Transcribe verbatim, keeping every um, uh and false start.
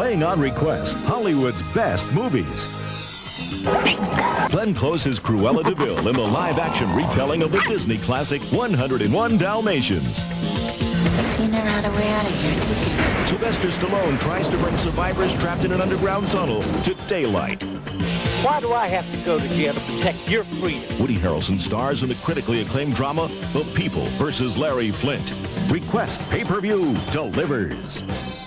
Playing on request, Hollywood's best movies. Glenn Close's Cruella de Vil in the live-action retelling of the Disney classic one oh one Dalmatians. So you never had a way out of here, did you? Sylvester Stallone tries to bring survivors trapped in an underground tunnel to daylight. Why do I have to go to jail to protect your freedom? Woody Harrelson stars in the critically acclaimed drama The People versus Larry Flint. Request pay-per-view delivers.